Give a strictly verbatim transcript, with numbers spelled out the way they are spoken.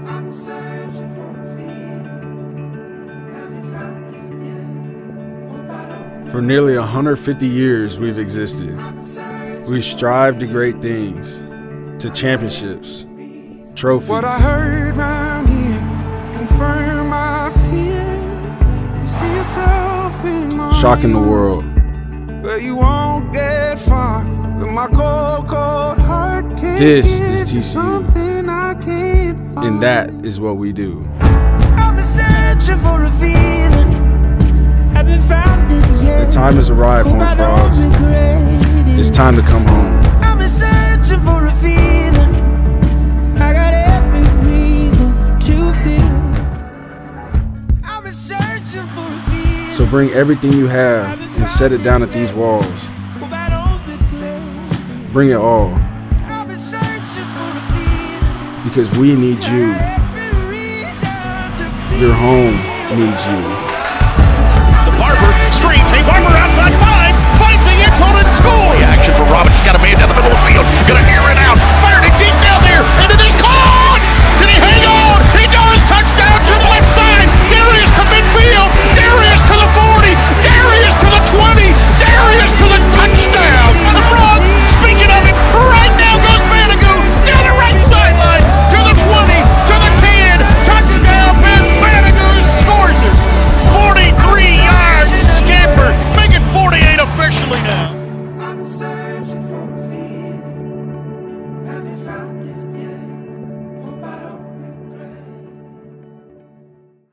For nearly one hundred fifty years we've existed. We've strived to great things, to championships, trophies. What I heard round here confirm my fear. You see yourself in my shocking the world. But you won't get far with my cold, cold heart. This is T C U, and that is what we do. I've been searching for a feeling. Haven't found it yet. The time has arrived, home frogs. It's time to come home. I've been searching for a feeling. I got every reason to feel. I've been searching for a feeling. So bring everything you have and set it down at these walls. Bring it all. Because we need you. Your home needs you. The Barber screams. Hey, Barber out.